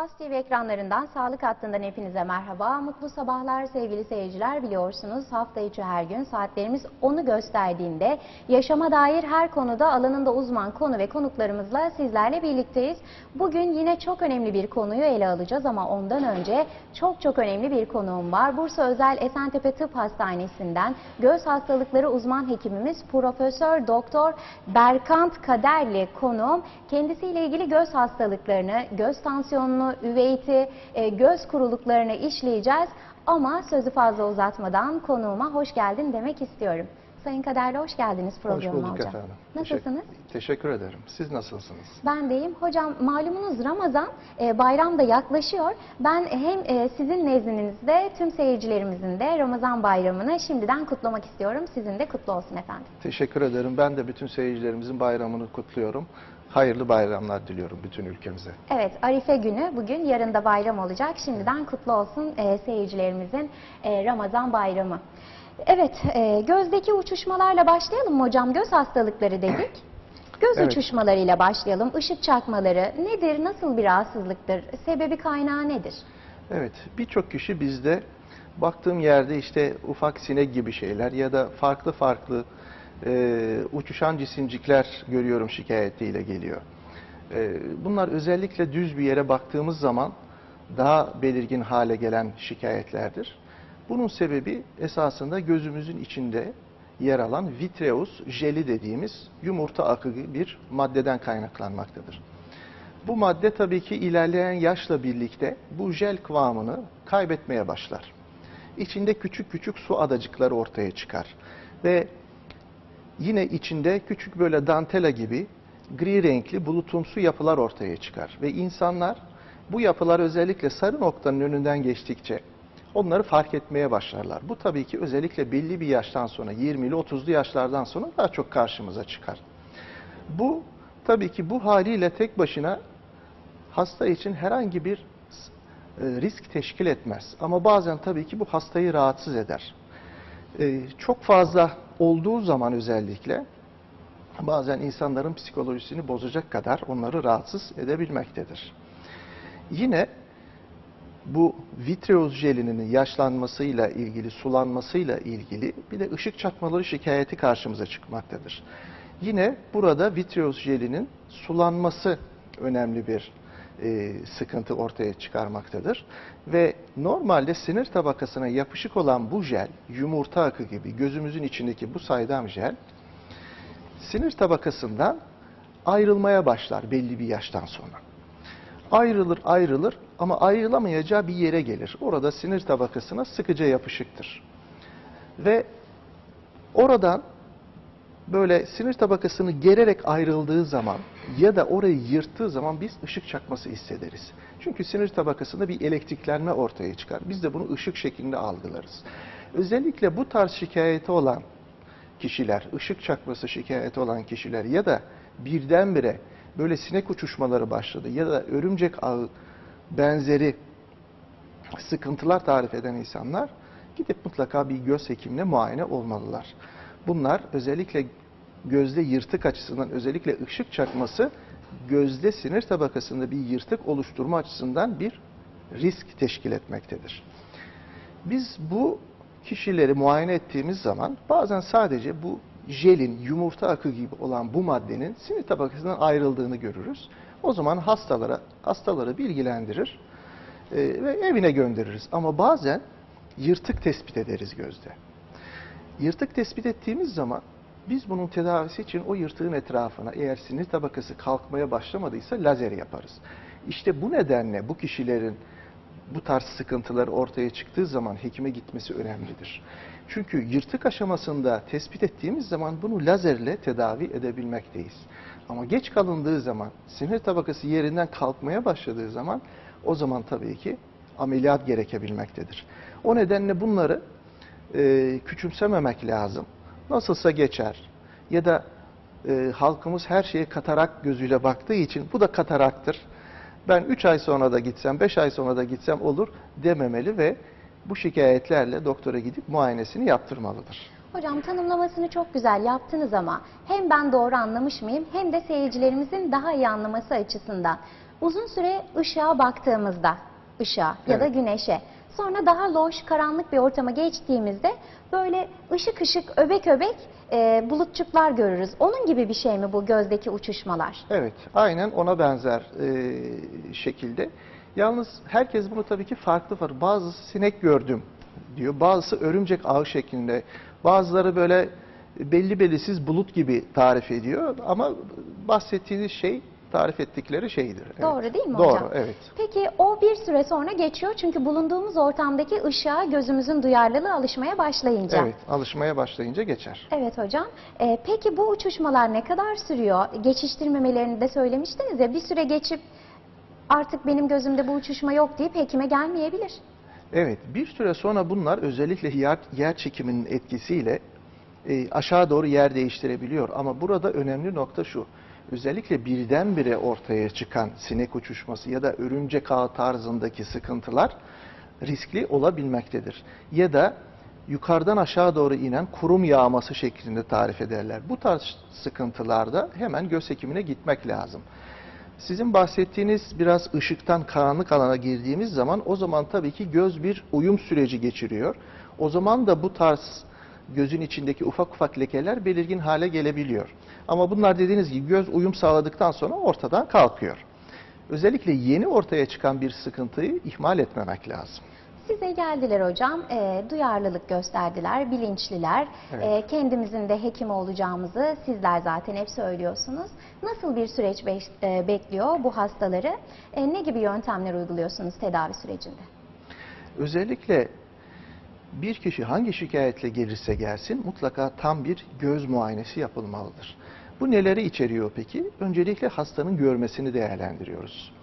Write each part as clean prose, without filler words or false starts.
Yaz TV ekranlarından Sağlık Hattı'ndan hepinize merhaba. Mutlu sabahlar sevgili seyirciler. Biliyorsunuz hafta içi her gün saatlerimiz onu gösterdiğinde yaşama dair her konuda alanında uzman konu ve konuklarımızla sizlerle birlikteyiz. Bugün yine çok önemli bir konuyu ele alacağız ama ondan önce çok önemli bir konuğum var. Bursa Özel Esentepe Tıp Hastanesi'nden göz hastalıkları uzman hekimimiz Profesör Doktor Berkant Kaderli konuğum. Kendisiyle ilgili göz hastalıklarını, göz tansiyonunu, üveiti, göz kuruluklarını işleyeceğiz. Ama sözü fazla uzatmadan konuğuma hoş geldin demek istiyorum. Sayın Kaderli hoş geldiniz programıma hocam. Hoş bulduk efendim. Nasılsınız? Teşekkür ederim. Siz nasılsınız? Ben deyim. Hocam malumunuz Ramazan bayram da yaklaşıyor. Ben hem sizin nezdinizde tüm seyircilerimizin de Ramazan bayramını şimdiden kutlamak istiyorum. Sizin de kutlu olsun efendim. Teşekkür ederim. Ben de bütün seyircilerimizin bayramını kutluyorum. Hayırlı bayramlar diliyorum bütün ülkemize. Evet, Arife günü bugün, yarın da bayram olacak. Şimdiden kutlu olsun seyircilerimizin Ramazan bayramı. Evet, gözdeki uçuşmalarla başlayalım mı hocam? Göz hastalıkları dedik. Göz Evet. uçuşmalarıyla başlayalım. Işık çakmaları nedir, nasıl bir rahatsızlıktır, sebebi kaynağı nedir? Evet, birçok kişi bizde baktığım yerde işte ufak sinek gibi şeyler ya da farklı uçuşan cisimcikler görüyorum şikayetiyle geliyor. Bunlar özellikle düz bir yere baktığımız zaman daha belirgin hale gelen şikayetlerdir. Bunun sebebi esasında gözümüzün içinde yer alan vitreus jeli dediğimiz yumurta akı gibi bir maddeden kaynaklanmaktadır. Bu madde tabii ki ilerleyen yaşla birlikte bu jel kıvamını kaybetmeye başlar. İçinde küçük su adacıkları ortaya çıkar ve yine içinde küçük böyle dantela gibi gri renkli bulutumsu yapılar ortaya çıkar ve insanlar bu yapılar özellikle sarı noktanın önünden geçtikçe onları fark etmeye başlarlar. Bu tabii ki özellikle belli bir yaştan sonra 20'li 30'lu yaşlardan sonra daha çok karşımıza çıkar. Bu tabii ki bu haliyle tek başına hasta için herhangi bir risk teşkil etmez. Ama bazen tabii ki bu hastayı rahatsız eder. Çok fazla olduğu zaman özellikle bazen insanların psikolojisini bozacak kadar onları rahatsız edebilmektedir. Yine bu vitreoz jelinin yaşlanmasıyla ilgili, sulanmasıyla ilgili bir de ışık çakmaları şikayeti karşımıza çıkmaktadır. Yine burada vitreoz jelinin sulanması önemli bir sıkıntı ortaya çıkarmaktadır. Ve normalde sinir tabakasına yapışık olan bu jel, yumurta akı gibi gözümüzün içindeki bu saydam jel, sinir tabakasından ayrılmaya başlar belli bir yaştan sonra. Ayrılır ama ayrılamayacağı bir yere gelir. Orada sinir tabakasına sıkıca yapışıktır. Ve oradan böyle sinir tabakasını gererek ayrıldığı zaman ya da orayı yırttığı zaman biz ışık çakması hissederiz. Çünkü sinir tabakasında bir elektriklenme ortaya çıkar. Biz de bunu ışık şeklinde algılarız. Özellikle bu tarz şikayeti olan kişiler, ışık çakması şikayeti olan kişiler ya da birdenbire böyle sinek uçuşmaları başladı ya da örümcek ağı benzeri sıkıntılar tarif eden insanlar gidip mutlaka bir göz hekimine muayene olmalılar. Bunlar özellikle gözde yırtık açısından, özellikle ışık çakması gözde sinir tabakasında bir yırtık oluşturma açısından bir risk teşkil etmektedir. Biz bu kişileri muayene ettiğimiz zaman bazen sadece bu jelin, yumurta akı gibi olan bu maddenin sinir tabakasından ayrıldığını görürüz. O zaman hastaları bilgilendirir ve evine göndeririz. Ama bazen yırtık tespit ederiz gözde. Yırtık tespit ettiğimiz zaman biz bunun tedavisi için o yırtığın etrafına eğer sinir tabakası kalkmaya başlamadıysa lazer yaparız. İşte bu nedenle bu kişilerin bu tarz sıkıntılar ortaya çıktığı zaman hekime gitmesi önemlidir. Çünkü yırtık aşamasında tespit ettiğimiz zaman bunu lazerle tedavi edebilmekteyiz. Ama geç kalındığı zaman, sinir tabakası yerinden kalkmaya başladığı zaman o zaman tabii ki ameliyat gerekebilmektedir. O nedenle bunları küçümsememek lazım. Nasılsa geçer. Ya da halkımız her şeye katarak gözüyle baktığı için bu da kataraktır. Ben 3 ay sonra da gitsem, 5 ay sonra da gitsem olur dememeli ve bu şikayetlerle doktora gidip muayenesini yaptırmalıdır. Hocam tanımlamasını çok güzel yaptınız ama hem ben doğru anlamış mıyım hem de seyircilerimizin daha iyi anlaması açısından uzun süre ışığa baktığımızda, ya da Evet. güneşe, sonra daha loş, karanlık bir ortama geçtiğimizde böyle ışık ışık, öbek öbek bulutçuklar görürüz. Onun gibi bir şey mi bu gözdeki uçuşmalar? Evet, aynen ona benzer şekilde. Yalnız herkes bunu tabii ki farklı farklı. Bazısı sinek gördüm diyor, bazısı örümcek ağı şeklinde, bazıları böyle belli belirsiz bulut gibi tarif ediyor. Ama bahsettiğiniz şey, tarif ettikleri şeydir. Evet. Doğru değil mi Doğru, hocam? evet. Peki o bir süre sonra geçiyor çünkü bulunduğumuz ortamdaki ışığa gözümüzün duyarlılığı alışmaya başlayınca. Evet, alışmaya başlayınca geçer. Evet hocam. Peki bu uçuşmalar ne kadar sürüyor? Geçiştirmemelerini de söylemiştiniz ya, bir süre geçip artık benim gözümde bu uçuşma yok deyip hekime gelmeyebilir. Evet, bir süre sonra bunlar özellikle yer çekiminin etkisiyle aşağı doğru yer değiştirebiliyor. Ama burada önemli nokta şu: özellikle birdenbire ortaya çıkan sinek uçuşması ya da örümcek ağı tarzındaki sıkıntılar riskli olabilmektedir. Ya da yukarıdan aşağı doğru inen kurum yağması şeklinde tarif ederler. Bu tarz sıkıntılarda hemen göz hekimine gitmek lazım. Sizin bahsettiğiniz biraz ışıktan karanlık alana girdiğimiz zaman, o zaman tabii ki göz bir uyum süreci geçiriyor. O zaman da bu tarz gözün içindeki ufak ufak lekeler belirgin hale gelebiliyor. Ama bunlar dediğiniz gibi göz uyum sağladıktan sonra ortadan kalkıyor. Özellikle yeni ortaya çıkan bir sıkıntıyı ihmal etmemek lazım. Size geldiler hocam, duyarlılık gösterdiler, bilinçliler. Evet. Kendimizin de hekim olacağımızı sizler zaten hep söylüyorsunuz. Nasıl bir süreç bekliyor bu hastaları? Ne gibi yöntemler uyguluyorsunuz tedavi sürecinde? Özellikle bir kişi hangi şikayetle gelirse gelsin mutlaka tam bir göz muayenesi yapılmalıdır. Bu neleri içeriyor peki? Öncelikle hastanın görmesini değerlendiriyoruz.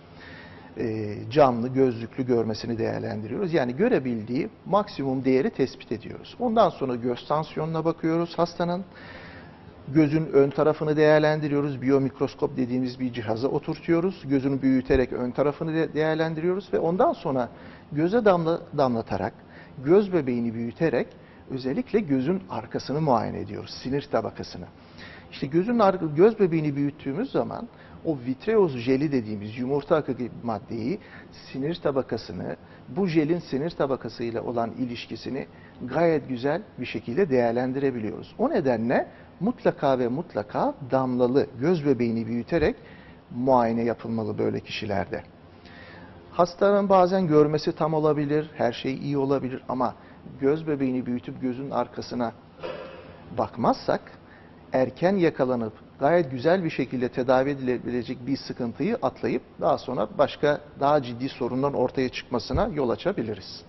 Camlı, gözlüklü görmesini değerlendiriyoruz. Yani görebildiği maksimum değeri tespit ediyoruz. Ondan sonra göz tansiyonuna bakıyoruz hastanın. Gözün ön tarafını değerlendiriyoruz. Biyomikroskop dediğimiz bir cihaza oturtuyoruz. Gözünü büyüterek ön tarafını değerlendiriyoruz ve ondan sonra göze damlatarak, göz bebeğini büyüterek özellikle gözün arkasını muayene ediyoruz, sinir tabakasını. İşte göz bebeğini büyüttüğümüz zaman o vitreoz jeli dediğimiz yumurta akı gibi maddeyi, sinir tabakasını, bu jelin sinir tabakasıyla olan ilişkisini gayet güzel bir şekilde değerlendirebiliyoruz. O nedenle mutlaka ve mutlaka damlalı göz bebeğini büyüterek muayene yapılmalı böyle kişilerde. Hastanın bazen görmesi tam olabilir, her şey iyi olabilir ama göz bebeğini büyütüp gözün arkasına bakmazsak, erken yakalanıp gayet güzel bir şekilde tedavi edilebilecek bir sıkıntıyı atlayıp daha sonra başka daha ciddi sorunların ortaya çıkmasına yol açabiliriz.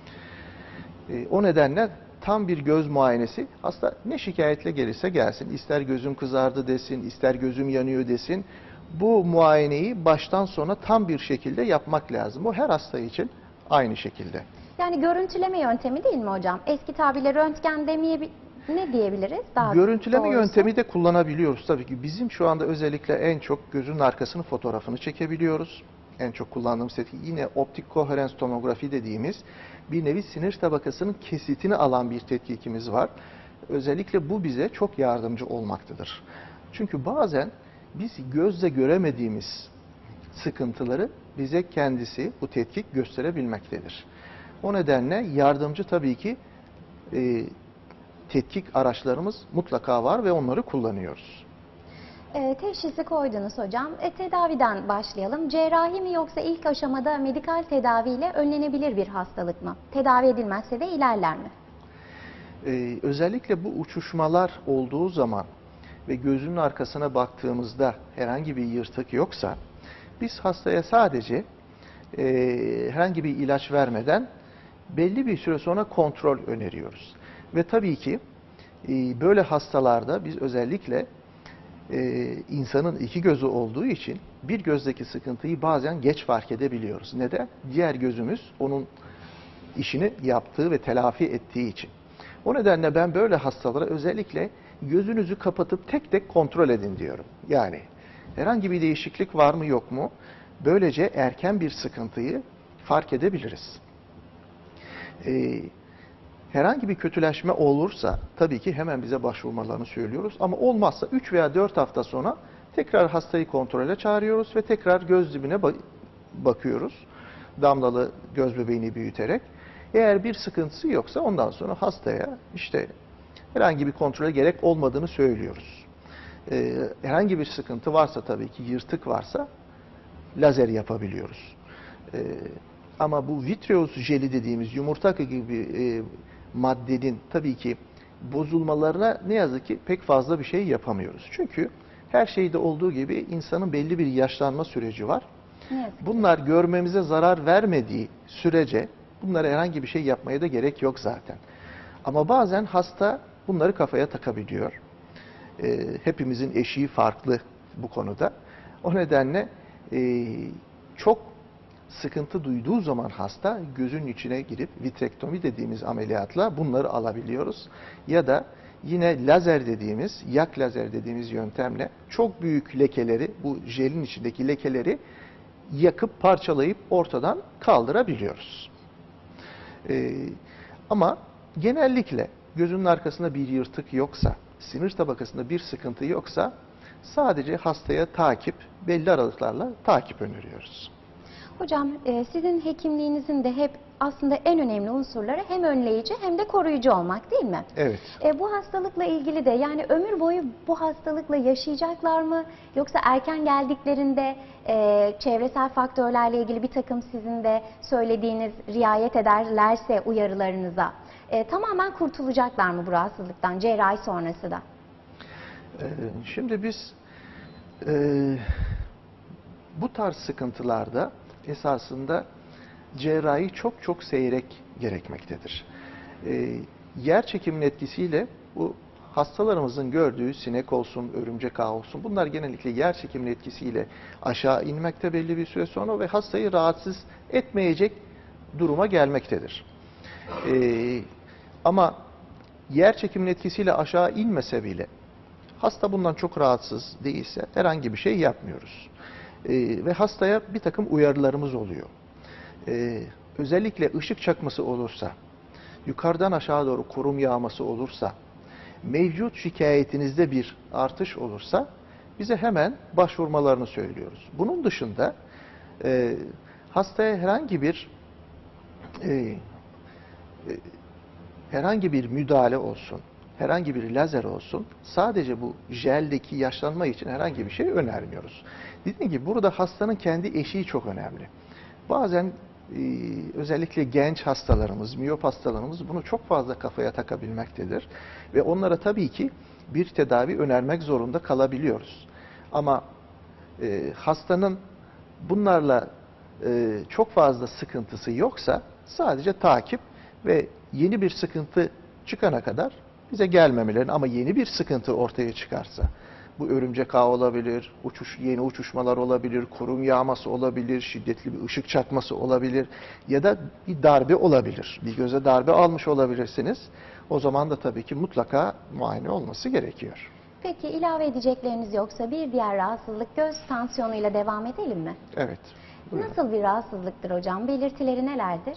O nedenle tam bir göz muayenesi, hasta ne şikayetle gelirse gelsin, ister gözüm kızardı desin, ister gözüm yanıyor desin, bu muayeneyi baştan sona tam bir şekilde yapmak lazım. Bu her hasta için aynı şekilde. Yani görüntüleme yöntemi değil mi hocam? Eski tabirle röntgen ne diyebiliriz? Daha Görüntüleme doğrusu. yöntemi de kullanabiliyoruz tabii ki. Bizim şu anda özellikle en çok gözün arkasının fotoğrafını çekebiliyoruz. En çok kullandığımız tetkik yine optik koherens tomografi dediğimiz bir nevi sinir tabakasının kesitini alan bir tetkikimiz var. Özellikle bu bize çok yardımcı olmaktadır. Çünkü bazen biz gözle göremediğimiz sıkıntıları bize kendisi bu tetkik gösterebilmektedir. O nedenle yardımcı tabii ki tetkik araçlarımız mutlaka var ve onları kullanıyoruz. Teşhisi koydunuz hocam. Tedaviden başlayalım. Cerrahi mi yoksa ilk aşamada medikal tedaviyle önlenebilir bir hastalık mı? Tedavi edilmezse de ilerler mi? Özellikle bu uçuşmalar olduğu zaman ve gözünün arkasına baktığımızda herhangi bir yırtık yoksa biz hastaya sadece herhangi bir ilaç vermeden belli bir süre sonra kontrol öneriyoruz. Ve tabii ki böyle hastalarda biz özellikle insanın iki gözü olduğu için bir gözdeki sıkıntıyı bazen geç fark edebiliyoruz. Neden? Diğer gözümüz onun işini yaptığı ve telafi ettiği için. O nedenle ben böyle hastalara özellikle gözünüzü kapatıp tek tek kontrol edin diyorum. Yani herhangi bir değişiklik var mı yok mu? Böylece erken bir sıkıntıyı fark edebiliriz. Herhangi bir kötüleşme olursa tabii ki hemen bize başvurmalarını söylüyoruz. Ama olmazsa 3 veya 4 hafta sonra Tekrar hastayı kontrole çağırıyoruz ve tekrar göz dibine bakıyoruz. Damlalı göz bebeğini büyüterek. Eğer bir sıkıntısı yoksa ondan sonra hastaya işte herhangi bir kontrole gerek olmadığını söylüyoruz. Herhangi bir sıkıntı varsa, tabii ki yırtık varsa lazer yapabiliyoruz. Ama bu vitreoz jeli dediğimiz yumurta akı gibi maddenin tabii ki bozulmalarına ne yazık ki pek fazla bir şey yapamıyoruz. Çünkü her şeyde olduğu gibi insanın belli bir yaşlanma süreci var. Bunlar görmemize zarar vermediği sürece bunlara herhangi bir şey yapmaya da gerek yok zaten. Ama bazen hasta bunları kafaya takabiliyor. Hepimizin eşiği farklı bu konuda. O nedenle çok sıkıntı duyduğu zaman hasta gözün içine girip vitrektomi dediğimiz ameliyatla bunları alabiliyoruz. Ya da yine lazer dediğimiz, yak lazer dediğimiz yöntemle çok büyük lekeleri, bu jelin içindeki lekeleri yakıp parçalayıp ortadan kaldırabiliyoruz. Ama genellikle gözünün arkasında bir yırtık yoksa, sinir tabakasında bir sıkıntı yoksa sadece hastaya takip, belli aralıklarla takip öneriyoruz. Hocam sizin hekimliğinizin de hep aslında en önemli unsurları hem önleyici hem de koruyucu olmak, değil mi? Evet. Bu hastalıkla ilgili de yani ömür boyu bu hastalıkla yaşayacaklar mı? Yoksa erken geldiklerinde çevresel faktörlerle ilgili bir takım sizin de söylediğiniz riayet ederlerse uyarılarınıza tamamen kurtulacaklar mı bu rahatsızlıktan cerrahi sonrası da? Şimdi biz bu tarz sıkıntılarda esasında cerrahi çok çok seyrek gerekmektedir. Yer çekiminin etkisiyle bu hastalarımızın gördüğü sinek olsun, örümcek ağı olsun, bunlar genellikle yer çekiminin etkisiyle aşağı inmekte belli bir süre sonra ve hastayı rahatsız etmeyecek duruma gelmektedir. Ama yer çekiminin etkisiyle aşağı inmese bile hasta bundan çok rahatsız değilse herhangi bir şey yapmıyoruz. Ve hastaya bir takım uyarılarımız oluyor. Özellikle ışık çakması olursa, yukarıdan aşağı doğru kurum yağması olursa, mevcut şikayetinizde bir artış olursa bize hemen başvurmalarını söylüyoruz. Bunun dışında hastaya herhangi bir müdahale olsun, herhangi bir lazer olsun, sadece bu jeldeki yaşlanma için herhangi bir şey önermiyoruz. Dediğim gibi burada hastanın kendi eşiği çok önemli. Bazen özellikle genç hastalarımız, miyop hastalarımız bunu çok fazla kafaya takabilmektedir. Ve onlara tabii ki bir tedavi önermek zorunda kalabiliyoruz. Ama hastanın bunlarla çok fazla sıkıntısı yoksa sadece takip ve yeni bir sıkıntı çıkana kadar bize gelmemelerini, ama yeni bir sıkıntı ortaya çıkarsa, bu örümcek ağı olabilir, yeni uçuşmalar olabilir, kurum yağması olabilir, şiddetli bir ışık çakması olabilir ya da bir darbe olabilir. Bir göze darbe almış olabilirsiniz. O zaman da tabii ki mutlaka muayene olması gerekiyor. Peki ilave edecekleriniz yoksa bir diğer rahatsızlık göz tansiyonuyla devam edelim mi? Evet. Buyurun. Nasıl bir rahatsızlıktır hocam? Belirtileri nelerdir?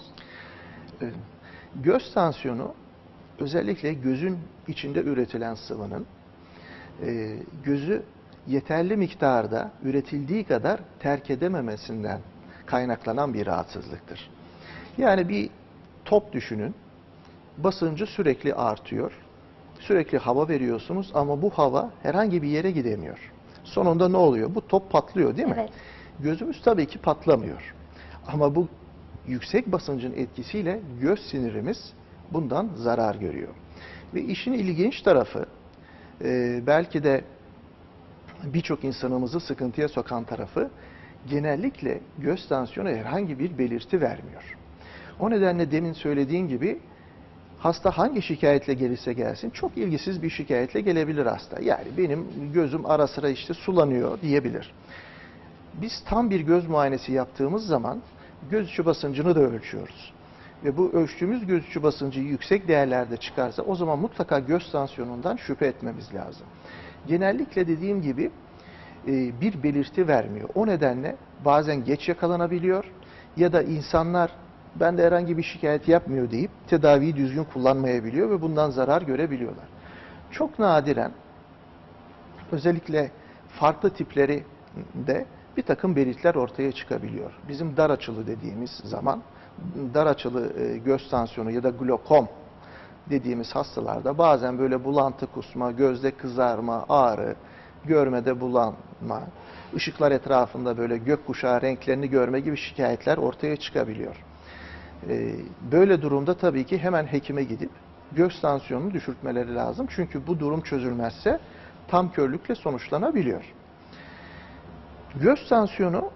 Göz tansiyonu özellikle gözün içinde üretilen sıvının gözü yeterli miktarda üretildiği kadar terk edememesinden kaynaklanan bir rahatsızlıktır. Yani bir top düşünün, basıncı sürekli artıyor, sürekli hava veriyorsunuz ama bu hava herhangi bir yere gidemiyor. Sonunda ne oluyor? Bu top patlıyor, değil mi? Evet. Gözümüz tabii ki patlamıyor. Ama bu yüksek basıncın etkisiyle göz sinirimiz bundan zarar görüyor. Ve işin ilginç tarafı, belki de birçok insanımızı sıkıntıya sokan tarafı, genellikle göz tansiyonu herhangi bir belirti vermiyor. O nedenle demin söylediğim gibi hasta hangi şikayetle gelirse gelsin çok ilgisiz bir şikayetle gelebilir hasta. Yani benim gözüm ara sıra işte sulanıyor diyebilir. Biz tam bir göz muayenesi yaptığımız zaman göz içi basıncını da ölçüyoruz. Ve bu ölçtüğümüz göz içi basıncı yüksek değerlerde çıkarsa o zaman mutlaka göz tansiyonundan şüphe etmemiz lazım. Genellikle dediğim gibi bir belirti vermiyor. O nedenle bazen geç yakalanabiliyor ya da insanlar bende herhangi bir şikayet yapmıyor deyip tedaviyi düzgün kullanmayabiliyor ve bundan zarar görebiliyorlar. Çok nadiren özellikle farklı tipleri de bir takım belirtiler ortaya çıkabiliyor. Bizim dar açılı dediğimiz zaman, dar açılı göz tansiyonu ya da glokom dediğimiz hastalarda bazen böyle bulantı, kusma, gözde kızarma, ağrı, görmede bulanma, ışıklar etrafında böyle gökkuşağı renklerini görme gibi şikayetler ortaya çıkabiliyor. Böyle durumda tabii ki hemen hekime gidip göz tansiyonunu düşürtmeleri lazım. Çünkü bu durum çözülmezse tam körlükle sonuçlanabiliyor. Göz tansiyonu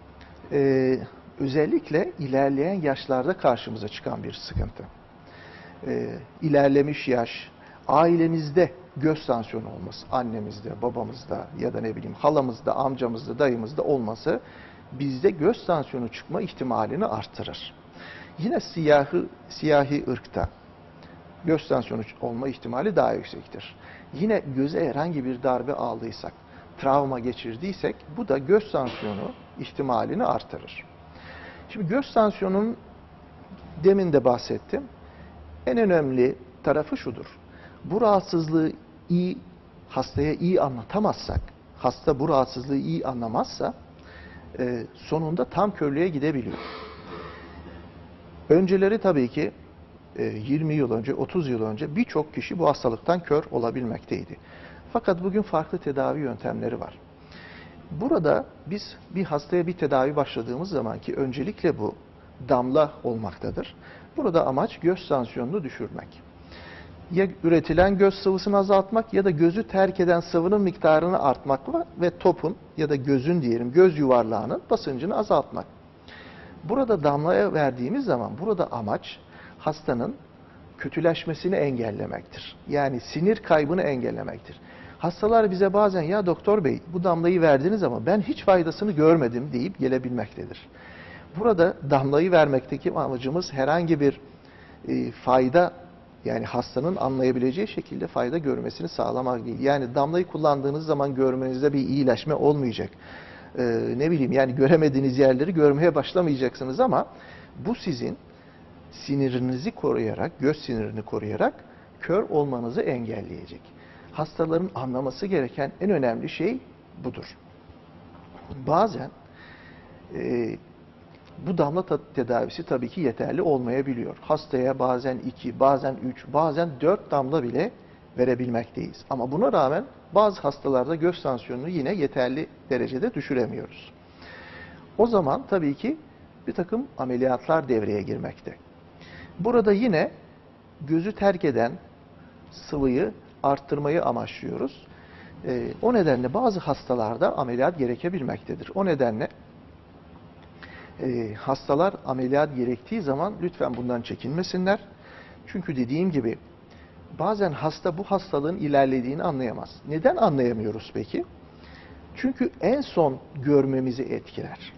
özellikle ilerleyen yaşlarda karşımıza çıkan bir sıkıntı. İlerlemiş yaş, ailemizde göz tansiyonu olması, annemizde, babamızda ya da ne bileyim halamızda, amcamızda, dayımızda olması bizde göz tansiyonu çıkma ihtimalini artırır. Yine siyahi ırkta göz tansiyonu olma ihtimali daha yüksektir. Yine göze herhangi bir darbe aldıysak, travma geçirdiysek bu da göz tansiyonu ihtimalini artırır. Şimdi göz tansiyonunun demin de bahsettim. En önemli tarafı şudur. Bu rahatsızlığı hastaya iyi anlatamazsak, hasta bu rahatsızlığı iyi anlamazsa sonunda tam körlüğe gidebiliyor. Önceleri tabii ki 20 yıl önce, 30 yıl önce birçok kişi bu hastalıktan kör olabilmekteydi. Fakat bugün farklı tedavi yöntemleri var. Burada biz bir hastaya bir tedavi başladığımız zaman ki öncelikle bu damla olmaktadır. Burada amaç göz tansiyonunu düşürmek. Ya üretilen göz sıvısını azaltmak ya da gözü terk eden sıvının miktarını artmakla ve topun ya da gözün diyelim göz yuvarlağının basıncını azaltmak. Burada damlaya verdiğimiz zaman burada amaç hastanın kötüleşmesini engellemektir. Yani sinir kaybını engellemektir. Hastalar bize bazen ya doktor bey bu damlayı verdiniz ama ben hiç faydasını görmedim deyip gelebilmektedir. Burada damlayı vermekteki amacımız herhangi bir fayda yani hastanın anlayabileceği şekilde fayda görmesini sağlamak değil. Yani damlayı kullandığınız zaman görmenizde bir iyileşme olmayacak. Ne bileyim yani göremediğiniz yerleri görmeye başlamayacaksınız ama bu sizin sinirinizi koruyarak, göz sinirini koruyarak kör olmanızı engelleyecek. Hastaların anlaması gereken en önemli şey budur. Bazen bu damla tedavisi tabii ki yeterli olmayabiliyor. Hastaya bazen 2, bazen 3, bazen 4 damla bile verebilmekteyiz. Ama buna rağmen bazı hastalarda göz tansiyonunu yine yeterli derecede düşüremiyoruz. O zaman tabii ki bir takım ameliyatlar devreye girmekte. Burada yine gözü terk eden sıvıyı arttırmayı amaçlıyoruz. O nedenle bazı hastalarda ameliyat gerekebilmektedir. O nedenle hastalar ameliyat gerektiği zaman lütfen bundan çekinmesinler. Çünkü dediğim gibi bazen hasta bu hastalığın ilerlediğini anlayamaz. Neden anlayamıyoruz peki? Çünkü en son görmemizi etkiler.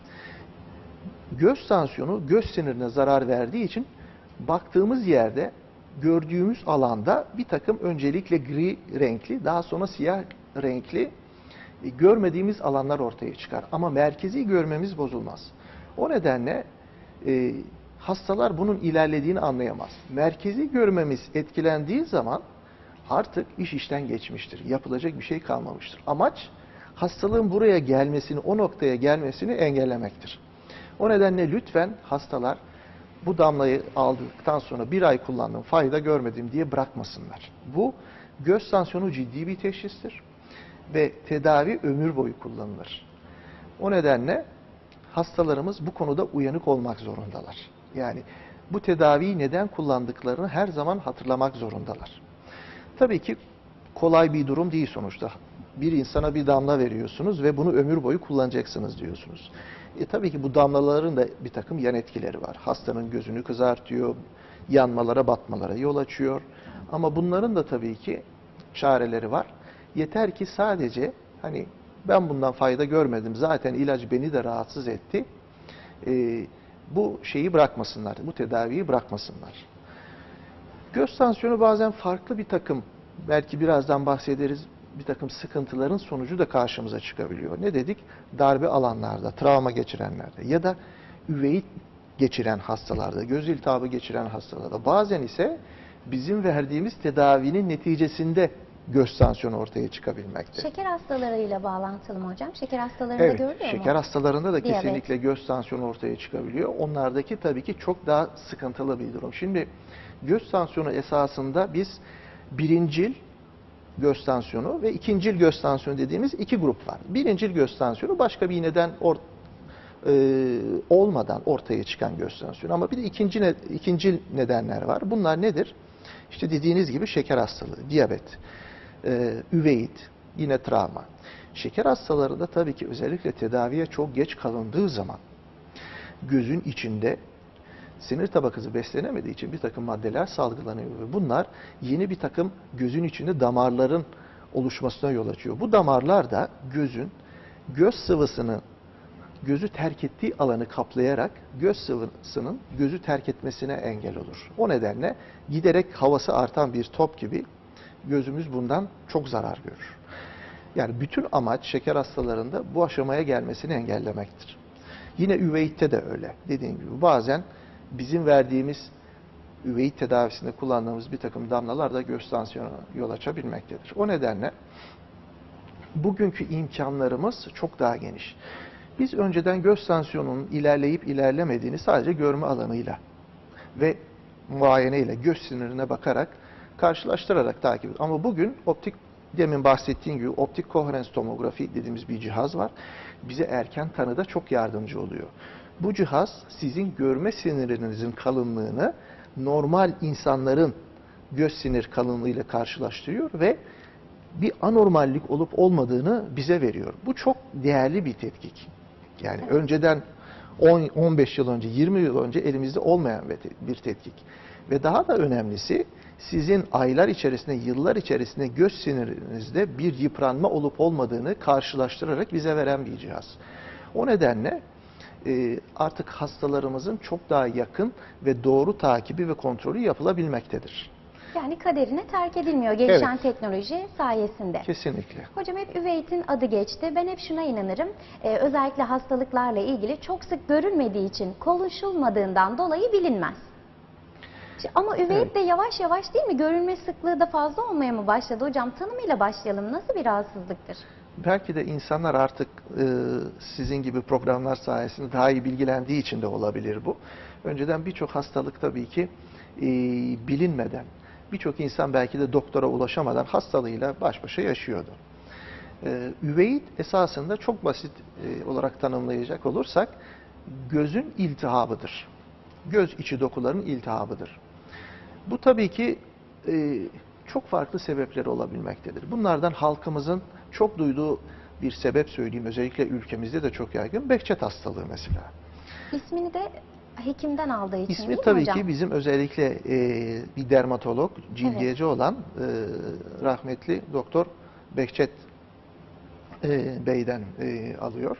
Göz tansiyonu göz sinirine zarar verdiği için baktığımız yerde gördüğümüz alanda bir takım öncelikle gri renkli daha sonra siyah renkli görmediğimiz alanlar ortaya çıkar. Ama merkezi görmemiz bozulmaz. O nedenle hastalar bunun ilerlediğini anlayamaz. Merkezi görmemiz etkilendiği zaman artık iş işten geçmiştir. Yapılacak bir şey kalmamıştır. Amaç hastalığın buraya gelmesini, o noktaya gelmesini engellemektir. O nedenle lütfen hastalar bu damlayı aldıktan sonra bir ay kullandım, fayda görmedim diye bırakmasınlar. Bu göz tansiyonu ciddi bir teşhistir ve tedavi ömür boyu kullanılır. O nedenle hastalarımız bu konuda uyanık olmak zorundalar. Yani bu tedaviyi neden kullandıklarını her zaman hatırlamak zorundalar. Tabii ki kolay bir durum değil sonuçta. Bir insana bir damla veriyorsunuz ve bunu ömür boyu kullanacaksınız diyorsunuz. Tabii ki bu damlaların da bir takım yan etkileri var. Hastanın gözünü kızartıyor, yanmalara, batmalara yol açıyor. Ama bunların da tabii ki çareleri var. Yeter ki sadece hani ben bundan fayda görmedim, zaten ilaç beni de rahatsız etti. Bu şeyi bırakmasınlar, bu tedaviyi bırakmasınlar. Göz tansiyonu bazen farklı bir takım, belki birazdan bahsederiz, bir takım sıkıntıların sonucu da karşımıza çıkabiliyor. Ne dedik? Darbe alanlarda, travma geçirenlerde ya da üveit geçiren hastalarda, göz iltihabı geçiren hastalarda. Bazen ise bizim verdiğimiz tedavinin neticesinde göz tansiyonu ortaya çıkabilmekte. Şeker hastalarıyla bağlantılı mı hocam? Şeker hastalarında Evet, görülüyor mu? şeker hastalarında da Diyabet. kesinlikle göz tansiyonu ortaya çıkabiliyor. Onlardaki tabii ki çok daha sıkıntılı bir durum. Şimdi göz tansiyonu esasında biz birincil göz tansiyonu ve ikincil göz tansiyonu dediğimiz iki grup var. Birincil göz tansiyonu başka bir neden olmadan ortaya çıkan göz tansiyonu. Ama bir de ikincil nedenler var. Bunlar nedir? İşte dediğiniz gibi şeker hastalığı, diyabet, üveit, yine travma. Şeker hastalarında tabii ki özellikle tedaviye çok geç kalındığı zaman gözün içinde sinir tabakası beslenemediği için bir takım maddeler salgılanıyor ve bunlar yeni bir takım gözün içinde damarların oluşmasına yol açıyor. Bu damarlar da göz sıvısını gözü terk ettiği alanı kaplayarak göz sıvısının gözü terk etmesine engel olur. O nedenle giderek havası artan bir top gibi gözümüz bundan çok zarar görür. Yani bütün amaç şeker hastalarında bu aşamaya gelmesini engellemektir. Yine üveitte de öyle. Dediğim gibi bazen bizim verdiğimiz üveit tedavisinde kullandığımız bir takım damlalar da göz tansiyonuna yol açabilmektedir. O nedenle bugünkü imkanlarımız çok daha geniş. Biz önceden göz tansiyonunun ilerleyip ilerlemediğini sadece görme alanıyla ve muayeneyle göz sinirine bakarak karşılaştırarak takip ediyoruz. Ama bugün demin bahsettiğim gibi optik koherens tomografi dediğimiz bir cihaz var. Bize erken tanıda çok yardımcı oluyor. Bu cihaz sizin görme sinirinizin kalınlığını normal insanların göz sinir kalınlığıyla karşılaştırıyor ve bir anormallik olup olmadığını bize veriyor. Bu çok değerli bir tetkik. Yani önceden 15 yıl önce, 20 yıl önce elimizde olmayan bir tetkik. Ve daha da önemlisi sizin aylar içerisinde, yıllar içerisinde göz sinirinizde bir yıpranma olup olmadığını karşılaştırarak bize veren bir cihaz. O nedenle artık hastalarımızın çok daha yakın ve doğru takibi ve kontrolü yapılabilmektedir. Yani kaderine terk edilmiyor gelişen teknoloji sayesinde. Kesinlikle. Hocam hep üveitin adı geçti. Ben hep şuna inanırım. Özellikle hastalıklarla ilgili çok sık görülmediği için, konuşulmadığından dolayı bilinmez. Ama üveit de yavaş yavaş değil mi? Görülme sıklığı da fazla olmaya mı başladı hocam? Tanımıyla başlayalım. Nasıl bir rahatsızlıktır? Belki de insanlar artık sizin gibi programlar sayesinde daha iyi bilgilendiği için de olabilir bu. Önceden birçok hastalık tabii ki bilinmeden, birçok insan belki de doktora ulaşamadan hastalığıyla baş başa yaşıyordu. Üveit esasında çok basit olarak tanımlayacak olursak gözün iltihabıdır. Göz içi dokuların iltihabıdır. Bu tabii ki çok farklı sebepleri olabilmektedir. Bunlardan halkımızın çok duyduğu bir sebep söyleyeyim. Özellikle ülkemizde de çok yaygın. Behçet hastalığı mesela. İsmini de hekimden aldığı için İsmi değil mi tabii hocam? ki bizim özellikle bir dermatolog, cildiyeci olan rahmetli Doktor Behçet Bey'den alıyor.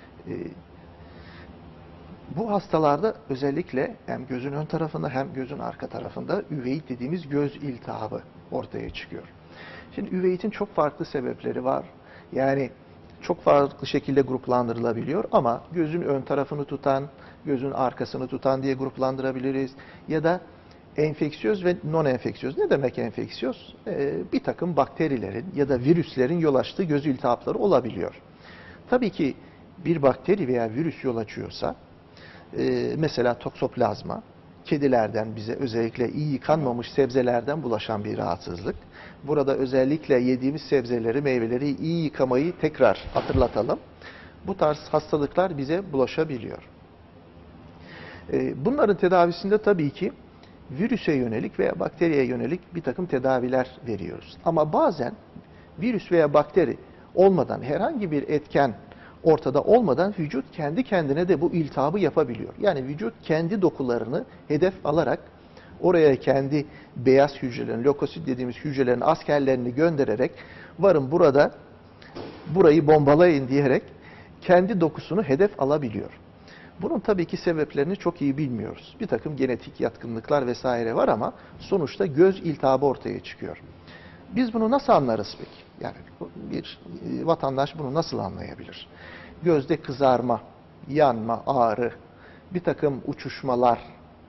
Bu hastalarda özellikle hem gözün ön tarafında hem gözün arka tarafında üveit dediğimiz göz iltihabı ortaya çıkıyor. Şimdi üveitin çok farklı sebepleri var. Yani çok farklı şekilde gruplandırılabiliyor ama gözün ön tarafını tutan, gözün arkasını tutan diye gruplandırabiliriz. Ya da enfeksiyöz ve non-enfeksiyöz. Ne demek enfeksiyöz? Bir takım bakterilerin ya da virüslerin yol açtığı göz iltihapları olabiliyor. Tabii ki bir bakteri veya virüs yol açıyorsa, mesela toksoplazma, kedilerden bize özellikle iyi yıkanmamış sebzelerden bulaşan bir rahatsızlık. Burada özellikle yediğimiz sebzeleri, meyveleri iyi yıkamayı tekrar hatırlatalım. Bu tarz hastalıklar bize bulaşabiliyor. Bunların tedavisinde tabii ki virüse yönelik veya bakteriye yönelik bir takım tedaviler veriyoruz. Ama bazen virüs veya bakteri olmadan, herhangi bir etken ortada olmadan vücut kendi kendine de bu iltihabı yapabiliyor. Yani vücut kendi dokularını hedef alarak oraya kendi beyaz hücrelerin, lökosit dediğimiz hücrelerin askerlerini göndererek varın burada burayı bombalayın diyerek kendi dokusunu hedef alabiliyor. Bunun tabii ki sebeplerini çok iyi bilmiyoruz. Bir takım genetik yatkınlıklar vesaire var ama sonuçta göz iltihabı ortaya çıkıyor. Biz bunu nasıl anlarız peki? Yani bir vatandaş bunu nasıl anlayabilir? Gözde kızarma, yanma, ağrı, bir takım uçuşmalar,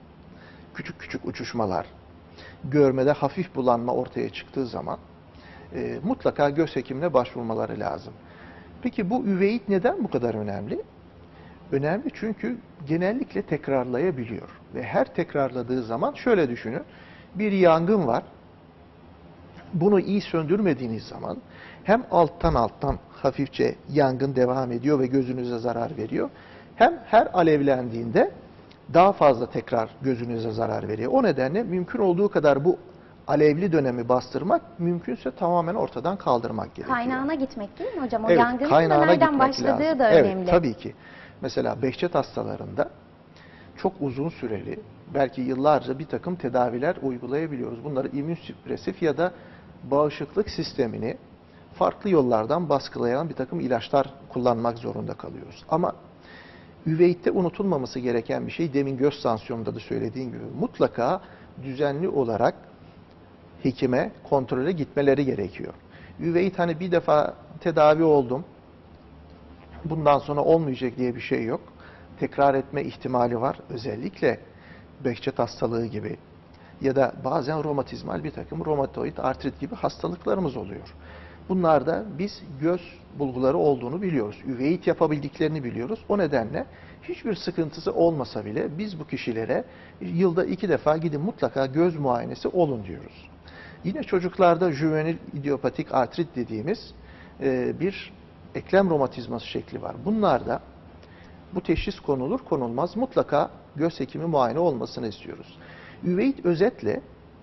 küçük küçük uçuşmalar, görmede hafif bulanma ortaya çıktığı zaman mutlaka göz hekimine başvurmaları lazım. Peki bu üveit neden bu kadar önemli? Önemli çünkü genellikle tekrarlayabiliyor. Ve her tekrarladığı zaman şöyle düşünün. Bir yangın var. Bunu iyi söndürmediğiniz zaman hem alttan hafifçe yangın devam ediyor ve gözünüze zarar veriyor. Hem her alevlendiğinde daha fazla tekrar gözünüze zarar veriyor. O nedenle mümkün olduğu kadar bu alevli dönemi bastırmak, mümkünse tamamen ortadan kaldırmak gerekiyor. Kaynağına gitmek değil mi hocam? O Evet, yangının da kaynağına nereden gitmek başladığı lazım. da Evet, önemli. tabii ki. Mesela Behçet hastalarında çok uzun süreli, belki yıllarca bir takım tedaviler uygulayabiliyoruz. Bunları immünsüpresif ya da bağışıklık sistemini farklı yollardan baskılayan bir takım ilaçlar kullanmak zorunda kalıyoruz. Ama üveitte unutulmaması gereken bir şey, demin göz tansiyonunda da söylediğim gibi, mutlaka düzenli olarak hekime, kontrole gitmeleri gerekiyor. Üveit hani bir defa tedavi oldum, bundan sonra olmayacak diye bir şey yok. Tekrar etme ihtimali var. Özellikle Behçet hastalığı gibi ya da bazen romatizmal bir takım romatoid artrit gibi hastalıklarımız oluyor. Bunlarda biz göz bulguları olduğunu biliyoruz. Üveit yapabildiklerini biliyoruz. O nedenle hiçbir sıkıntısı olmasa bile biz bu kişilere yılda 2 defa gidin mutlaka göz muayenesi olun diyoruz. Yine çocuklarda juvenil idiopatik artrit dediğimiz bir eklem romatizması şekli var. Bunlarda bu teşhis konulur konulmaz mutlaka göz hekimi muayene olmasını istiyoruz. Üveit özetle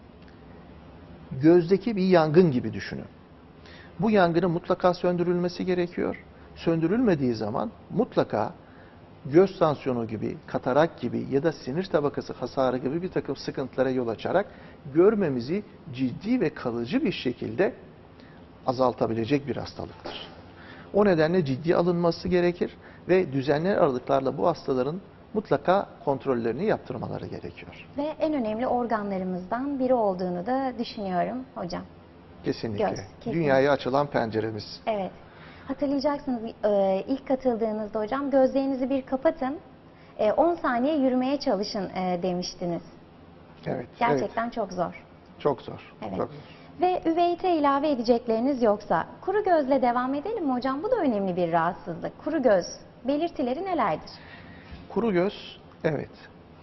gözdeki bir yangın gibi düşünün. Bu yangının mutlaka söndürülmesi gerekiyor. Söndürülmediği zaman mutlaka göz tansiyonu gibi, katarak gibi ya da sinir tabakası hasarı gibi bir takım sıkıntılara yol açarak görmemizi ciddi ve kalıcı bir şekilde azaltabilecek bir hastalıktır. O nedenle ciddi alınması gerekir ve düzenli aralıklarla bu hastaların mutlaka kontrollerini yaptırmaları gerekiyor. Ve en önemli organlarımızdan biri olduğunu da düşünüyorum hocam. Kesinlikle. Göz, kesinlikle. Dünyaya açılan penceremiz. Evet. Hatırlayacaksınız ilk katıldığınızda hocam gözlerinizi bir kapatın, 10 saniye yürümeye çalışın demiştiniz. Evet. Gerçekten evet. çok zor. Çok zor. Evet. Çok zor. Ve üveite ilave edecekleriniz yoksa kuru gözle devam edelim mi hocam? Bu da önemli bir rahatsızlık. Kuru göz belirtileri nelerdir? Kuru göz, evet.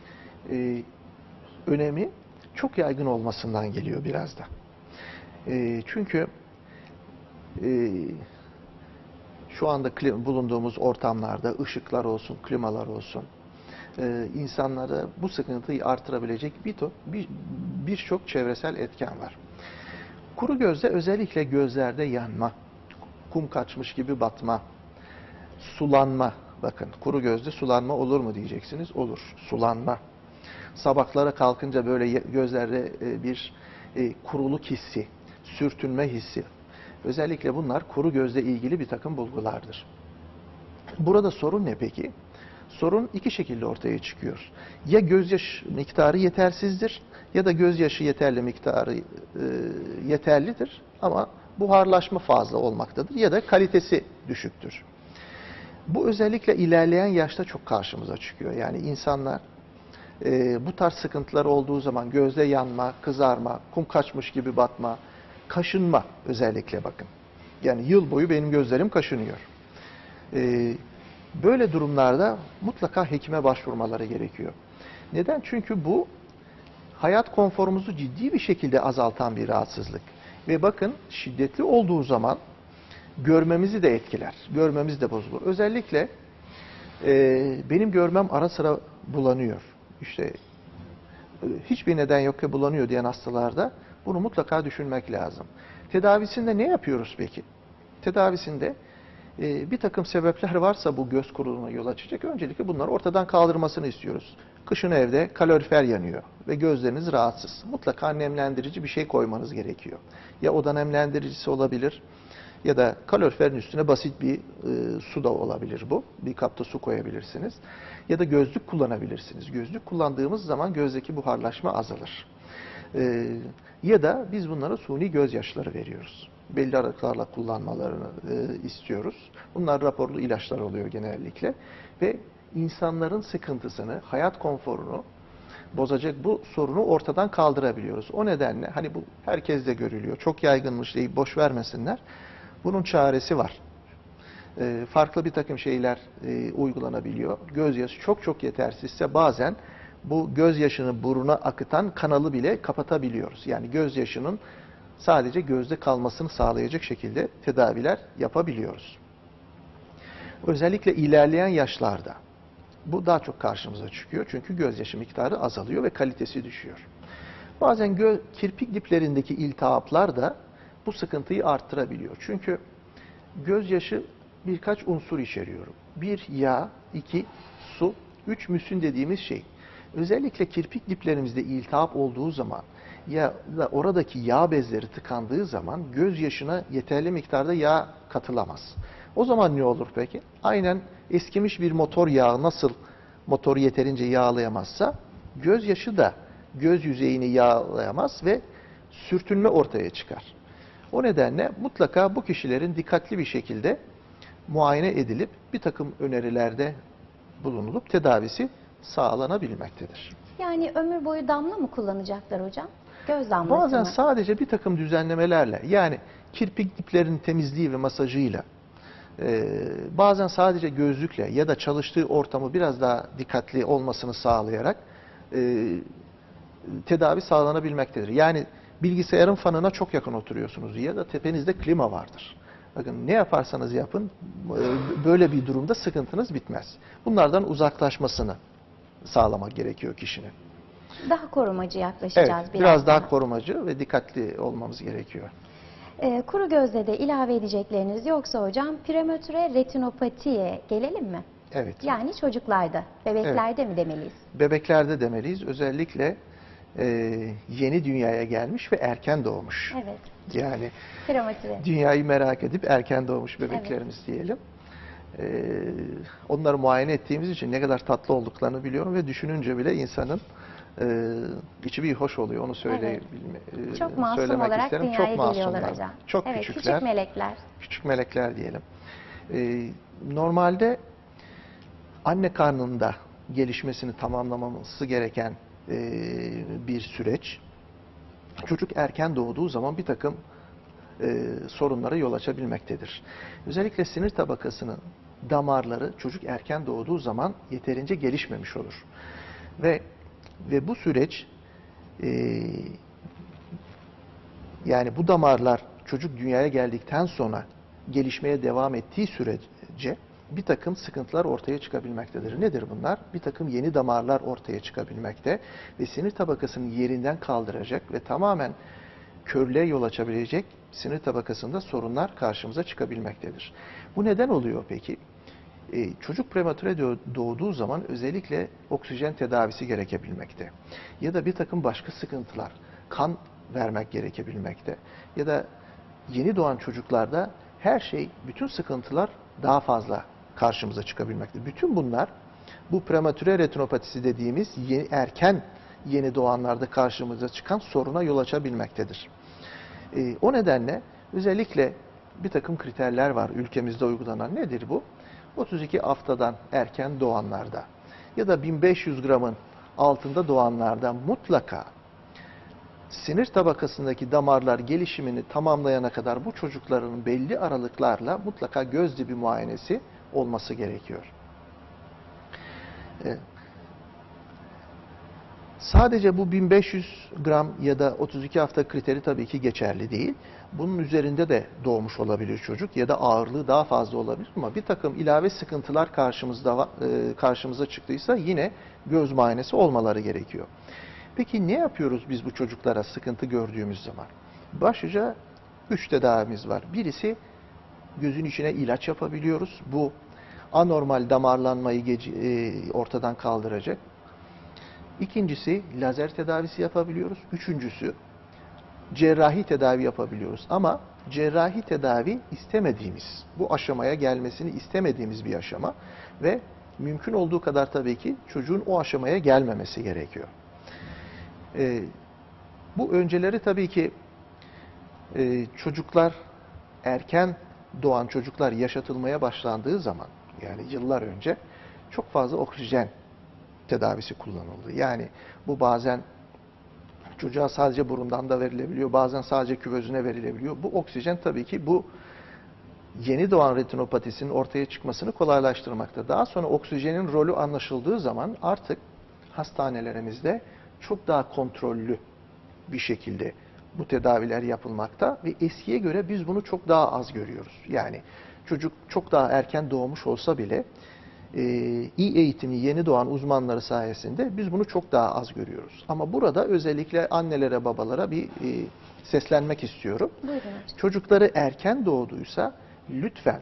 Önemi çok yaygın olmasından geliyor biraz da. Çünkü şu anda bulunduğumuz ortamlarda ışıklar olsun, klimalar olsun, insanlara bu sıkıntıyı artırabilecek birçok çevresel etken var. Kuru gözde özellikle gözlerde yanma, kum kaçmış gibi batma, sulanma. Bakın kuru gözde sulanma olur mu diyeceksiniz. Olur. Sulanma. Sabahlara kalkınca böyle gözlerde bir kuruluk hissi, sürtünme hissi. Özellikle bunlar kuru gözle ilgili bir takım bulgulardır. Burada sorun ne peki? Sorun iki şekilde ortaya çıkıyor. Ya gözyaş miktarı yetersizdir ya da gözyaşı yeterli miktarı yeterlidir ama buharlaşma fazla olmaktadır ya da kalitesi düşüktür. Bu özellikle ilerleyen yaşta çok karşımıza çıkıyor. Yani insanlar bu tarz sıkıntılar olduğu zaman gözde yanma, kızarma, kum kaçmış gibi batma, kaşınma özellikle bakın. Yani yıl boyu benim gözlerim kaşınıyor. Böyle durumlarda mutlaka hekime başvurmaları gerekiyor. Neden? Çünkü bu hayat konforumuzu ciddi bir şekilde azaltan bir rahatsızlık. Ve bakın şiddetli olduğu zaman görmemizi de etkiler. Görmemiz de bozulur. Özellikle benim görmem ara sıra bulanıyor. İşte hiçbir neden yok ki bulanıyor diyen hastalarda bunu mutlaka düşünmek lazım. Tedavisinde ne yapıyoruz peki? Tedavisinde bir takım sebepler varsa bu göz kuruluğuna yol açacak. Öncelikle bunları ortadan kaldırmasını istiyoruz. Kışın evde kalorifer yanıyor ve gözleriniz rahatsız. Mutlaka nemlendirici bir şey koymanız gerekiyor. Ya oda nemlendiricisi olabilir ya da kaloriferin üstüne basit bir su da olabilir bu. Bir kapta su koyabilirsiniz. Ya da gözlük kullanabilirsiniz. Gözlük kullandığımız zaman gözdeki buharlaşma azalır. Ya da biz bunlara suni gözyaşları veriyoruz. Belli aralıklarla kullanmalarını istiyoruz. Bunlar raporlu ilaçlar oluyor genellikle. Ve insanların sıkıntısını, hayat konforunu bozacak bu sorunu ortadan kaldırabiliyoruz. O nedenle hani bu herkes de görülüyor. Çok yaygınmış deyip boş vermesinler. Bunun çaresi var. Farklı bir takım şeyler uygulanabiliyor. Gözyaşı çok çok yetersizse bazen bu gözyaşını buruna akıtan kanalı bile kapatabiliyoruz. Yani gözyaşının sadece gözde kalmasını sağlayacak şekilde tedaviler yapabiliyoruz. Özellikle ilerleyen yaşlarda bu daha çok karşımıza çıkıyor. Çünkü gözyaşı miktarı azalıyor ve kalitesi düşüyor. Bazen kirpik diplerindeki iltihaplar da bu sıkıntıyı arttırabiliyor. Çünkü gözyaşı birkaç unsur içeriyor. Bir, yağ; iki, su; üç, müsün dediğimiz şey. Özellikle kirpik diplerimizde iltihap olduğu zaman ya da oradaki yağ bezleri tıkandığı zaman gözyaşına yeterli miktarda yağ katılamaz. O zaman ne olur peki? Aynen eskimiş bir motor yağı nasıl motoru yeterince yağlayamazsa gözyaşı da göz yüzeyini yağlayamaz ve sürtünme ortaya çıkar. O nedenle mutlaka bu kişilerin dikkatli bir şekilde muayene edilip bir takım önerilerde bulunulup tedavisi sağlanabilmektedir. Yani ömür boyu damla mı kullanacaklar hocam? Göz damlası Bazen mı? sadece bir takım düzenlemelerle, yani kirpik diplerinin temizliği ve masajıyla, bazen sadece gözlükle ya da çalıştığı ortamı biraz daha dikkatli olmasını sağlayarak tedavi sağlanabilmektedir. Yani bilgisayarın fanına çok yakın oturuyorsunuz ya da tepenizde klima vardır. Bakın ne yaparsanız yapın böyle bir durumda sıkıntınız bitmez. Bunlardan uzaklaşmasını sağlamak gerekiyor kişinin. Daha korumacı yaklaşacağız Evet, biraz daha. daha korumacı ve dikkatli olmamız gerekiyor. Kuru gözle de ilave edecekleriniz yoksa hocam prematüre retinopatiye gelelim mi? Evet. Yani çocuklarda, bebeklerde mi demeliyiz? Bebeklerde demeliyiz. Özellikle yeni dünyaya gelmiş ve erken doğmuş. Evet. Yani Prematüre. dünyayı merak edip erken doğmuş bebeklerimiz diyelim. Onları muayene ettiğimiz için ne kadar tatlı olduklarını biliyorum ve düşününce bile insanın içi bir hoş oluyor. Onu Çok masum söylemek olarak isterim. dünyaya Çok geliyorlar masumlar. hocam. Çok Evet, küçükler. küçük melekler. Küçük melekler diyelim. Normalde anne karnında gelişmesini tamamlaması gereken bir süreç. Çocuk erken doğduğu zaman bir takım sorunlara yol açabilmektedir. Özellikle sinir tabakasının damarları çocuk erken doğduğu zaman yeterince gelişmemiş olur. Ve bu süreç yani bu damarlar çocuk dünyaya geldikten sonra gelişmeye devam ettiği sürece bir takım sıkıntılar ortaya çıkabilmektedir. Nedir bunlar? Bir takım yeni damarlar ortaya çıkabilmekte ve sinir tabakasını yerinden kaldıracak ve tamamen körlüğe yol açabilecek sinir tabakasında sorunlar karşımıza çıkabilmektedir. Bu neden oluyor peki? Çocuk prematüre doğduğu zaman özellikle oksijen tedavisi gerekebilmekte. Ya da bir takım başka sıkıntılar, kan vermek gerekebilmekte. Ya da yeni doğan çocuklarda her şey, bütün sıkıntılar daha fazla karşımıza çıkabilmekte. Bütün bunlar bu prematüre retinopatisi dediğimiz erken yeni doğanlarda karşımıza çıkan soruna yol açabilmektedir. O nedenle özellikle bir takım kriterler var ülkemizde uygulanan. Nedir bu? 32 haftadan erken doğanlarda ya da 1500 gramın altında doğanlarda mutlaka sinir tabakasındaki damarlar gelişimini tamamlayana kadar bu çocukların belli aralıklarla mutlaka göz dibi muayenesi olması gerekiyor. Sadece bu 1500 gram ya da 32 hafta kriteri tabii ki geçerli değil. Bunun üzerinde de doğmuş olabilir çocuk ya da ağırlığı daha fazla olabilir ama bir takım ilave sıkıntılar karşımıza çıktıysa yine göz muayenesi olmaları gerekiyor. Peki ne yapıyoruz biz bu çocuklara sıkıntı gördüğümüz zaman? Başlıca 3 tedavimiz var. Birisi gözün içine ilaç yapabiliyoruz. Bu anormal damarlanmayı ortadan kaldıracak. İkincisi lazer tedavisi yapabiliyoruz. Üçüncüsü cerrahi tedavi yapabiliyoruz. Ama cerrahi tedavi istemediğimiz, bu aşamaya gelmesini istemediğimiz bir aşama ve mümkün olduğu kadar tabii ki çocuğun o aşamaya gelmemesi gerekiyor. Bu önceleri tabii ki çocuklar, erken doğan çocuklar yaşatılmaya başlandığı zaman, yani yıllar önce çok fazla oksijen tedavisi kullanıldı. Yani bu bazen çocuğa sadece burundan da verilebiliyor, bazen sadece küvezüne verilebiliyor. Bu oksijen tabii ki bu yeni doğan retinopatisinin ortaya çıkmasını kolaylaştırmakta. Daha sonra oksijenin rolü anlaşıldığı zaman artık hastanelerimizde çok daha kontrollü bir şekilde bu tedaviler yapılmakta ve eskiye göre biz bunu çok daha az görüyoruz. Yani çocuk çok daha erken doğmuş olsa bile iyi eğitimi yeni doğan uzmanları sayesinde biz bunu çok daha az görüyoruz. Ama burada özellikle annelere, babalara bir seslenmek istiyorum. Buyurun hocam. Çocukları erken doğduysa lütfen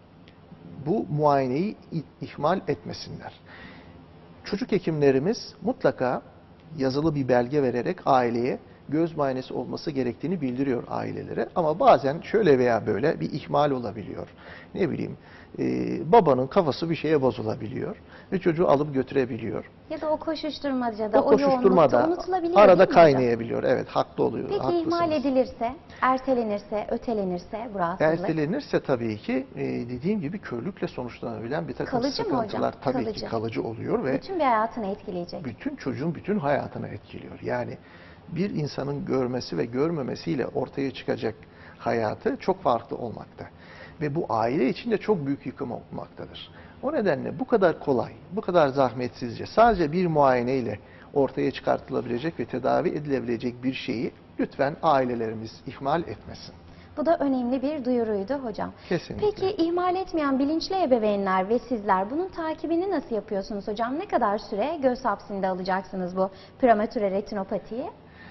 bu muayeneyi ihmal etmesinler. Çocuk hekimlerimiz mutlaka yazılı bir belge vererek aileye göz muayenesi olması gerektiğini bildiriyor ailelere. Ama bazen şöyle veya böyle bir ihmal olabiliyor. Ne bileyim, babanın kafası bir şeye bozulabiliyor ve çocuğu alıp götürebiliyor. Ya da o koşuşturmacada, O o yoğunlukta koşuşturmada unutulabiliyor arada değil mi hocam? kaynayabiliyor. Evet, haklı oluyor. Peki haklısınız. ihmal edilirse, ertelenirse, ötelenirse bu rahatsızlık? Ertelenirse tabii ki dediğim gibi körlükle sonuçlanabilen bir takım Kalıcı mı sıkıntılar hocam? tabii Kalıcı. ki kalıcı oluyor ve Bütün bir hayatını etkileyecek. bütün çocuğun bütün hayatını etkiliyor. Yani bir insanın görmesi ve görmemesiyle ortaya çıkacak hayatı çok farklı olmakta. Ve bu aile için de çok büyük yıkım olmaktadır. O nedenle bu kadar kolay, bu kadar zahmetsizce sadece bir muayeneyle ortaya çıkartılabilecek ve tedavi edilebilecek bir şeyi lütfen ailelerimiz ihmal etmesin. Bu da önemli bir duyuruydu hocam. Kesinlikle. Peki ihmal etmeyen bilinçli ebeveynler ve sizler bunun takibini nasıl yapıyorsunuz hocam? Ne kadar süre göz hapsinde alacaksınız bu prematüre retinopatiyi?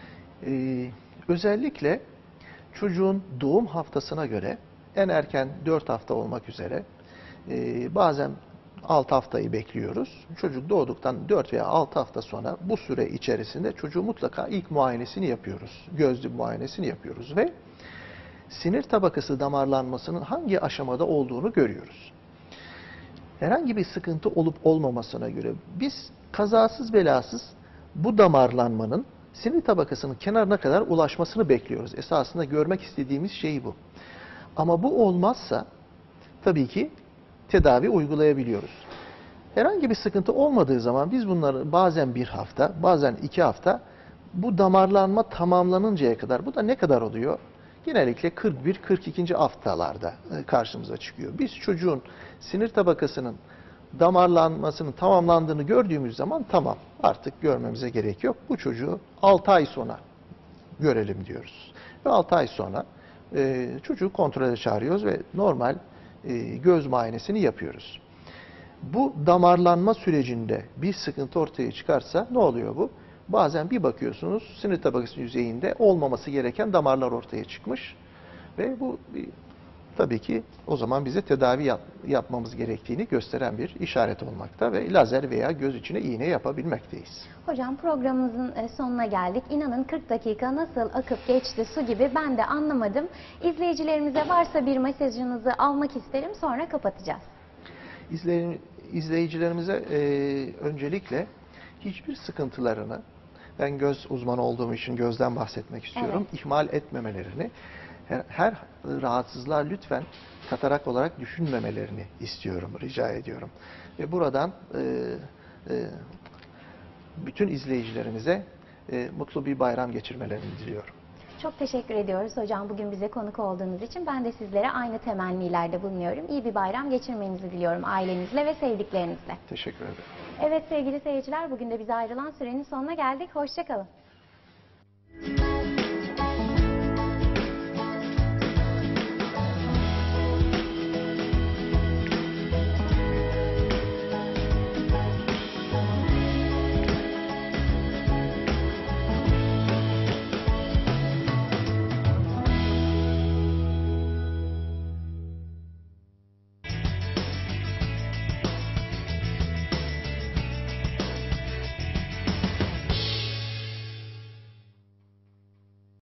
Özellikle çocuğun doğum haftasına göre en erken 4 hafta olmak üzere bazen 6 haftayı bekliyoruz. Çocuk doğduktan 4 veya 6 hafta sonra bu süre içerisinde çocuğu mutlaka ilk muayenesini yapıyoruz. Gözlü muayenesini yapıyoruz ve sinir tabakası damarlanmasının hangi aşamada olduğunu görüyoruz. Herhangi bir sıkıntı olup olmamasına göre biz kazasız belasız bu damarlanmanın sinir tabakasının kenarına kadar ulaşmasını bekliyoruz. Esasında görmek istediğimiz şey bu. Ama bu olmazsa tabii ki tedavi uygulayabiliyoruz. Herhangi bir sıkıntı olmadığı zaman biz bunları bazen 1 hafta, bazen 2 hafta bu damarlanma tamamlanıncaya kadar, bu da ne kadar oluyor? Genellikle 41-42. haftalarda karşımıza çıkıyor. Biz çocuğun sinir tabakasının damarlanmasının tamamlandığını gördüğümüz zaman tamam, artık görmemize gerek yok. Bu çocuğu 6 ay sonra görelim diyoruz. Ve 6 ay sonra çocuğu kontrole çağırıyoruz ve normal göz muayenesini yapıyoruz. Bu damarlanma sürecinde bir sıkıntı ortaya çıkarsa ne oluyor bu? Bazen bir bakıyorsunuz sinir tabakası yüzeyinde olmaması gereken damarlar ortaya çıkmış ve bu tabii ki o zaman bize tedavi yapmamız gerektiğini gösteren bir işaret olmakta ve lazer veya göz içine iğne yapabilmekteyiz. Hocam programımızın sonuna geldik. İnanın 40 dakika nasıl akıp geçti su gibi ben de anlamadım. İzleyicilerimize varsa bir mesajınızı almak isterim, sonra kapatacağız. İzleyicilerimize öncelikle hiçbir sıkıntılarını, ben göz uzmanı olduğum için gözden bahsetmek istiyorum, Evet. ihmal etmemelerini, her rahatsızlığa lütfen katarak olarak düşünmemelerini istiyorum, rica ediyorum. Ve buradan bütün izleyicilerimize mutlu bir bayram geçirmelerini diliyorum. Çok teşekkür ediyoruz hocam bugün bize konuk olduğunuz için. Ben de sizlere aynı temennilerde bulunuyorum. İyi bir bayram geçirmenizi diliyorum ailenizle ve sevdiklerinizle. Teşekkür ederim. Evet sevgili seyirciler, bugün de bize ayrılan sürenin sonuna geldik. Hoşça kalın.